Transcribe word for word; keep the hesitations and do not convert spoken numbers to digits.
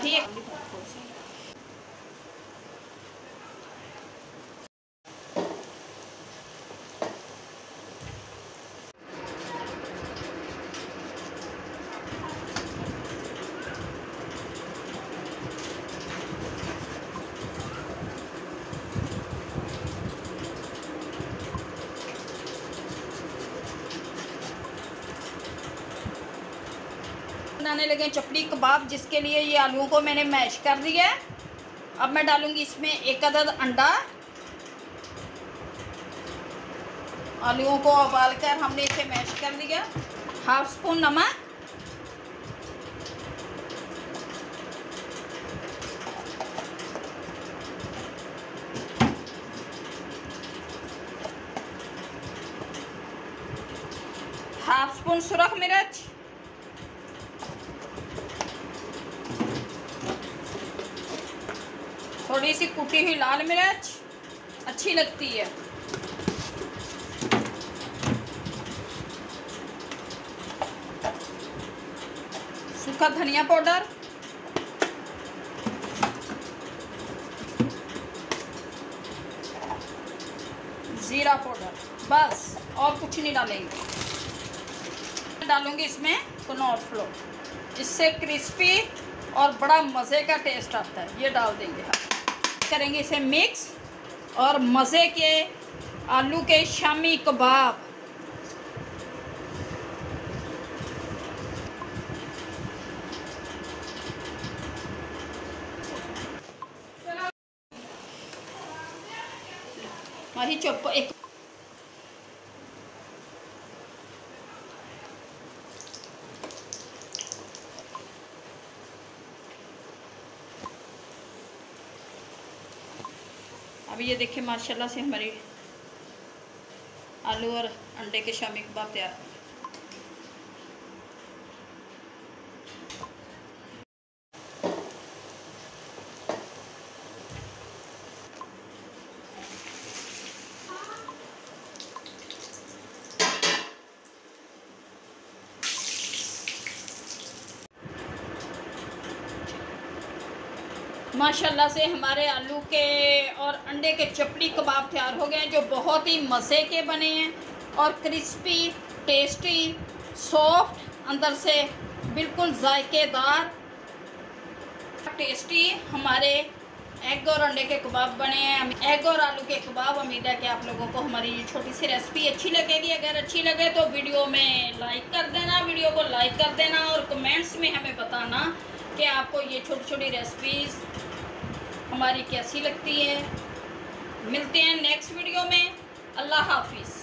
ही बनाने लगे चपली कबाब, जिसके लिए ये आलूओं को मैंने मैश कर दिया है। अब मैं डालूंगी इसमें एक अदद अंडा। आलूओं को उबालकर हमने इसे मैश कर दिया। हाफ स्पून नमक, हाफ स्पून सुरख मिर्च, थोड़ी सी कुटी हुई लाल मिर्च अच्छी लगती है, सूखा धनिया पाउडर, जीरा पाउडर, बस और कुछ नहीं डालेंगे। डालूंगी इसमें कनौर फ्लोर, इससे क्रिस्पी और बड़ा मज़े का टेस्ट आता है। ये डाल देंगे हम, करेंगे इसे मिक्स और मज़े के आलू के शामी कबाब। वही चुप एक अब ये देखिए माशाल्लाह से हमारी आलू और अंडे के शामी कबाब तैयार। माशाल्लाह से हमारे आलू के और अंडे के चपली कबाब तैयार हो गए हैं, जो बहुत ही मज़े के बने हैं और क्रिस्पी, टेस्टी, सॉफ्ट, अंदर से बिल्कुल जायकेदार, टेस्टी हमारे एग और अंडे के कबाब बने हैं। एग और आलू के कबाब। उम्मीद है कि आप लोगों को हमारी ये छोटी सी रेसिपी अच्छी लगेगी। अगर अच्छी लगे तो वीडियो में लाइक कर देना, वीडियो को लाइक कर देना और कमेंट्स में हमें बताना कि आपको ये छोटी छोटी रेसिपीज़ हमारी कैसी लगती है। मिलते हैं नेक्स्ट वीडियो में। अल्लाह हाफिज़।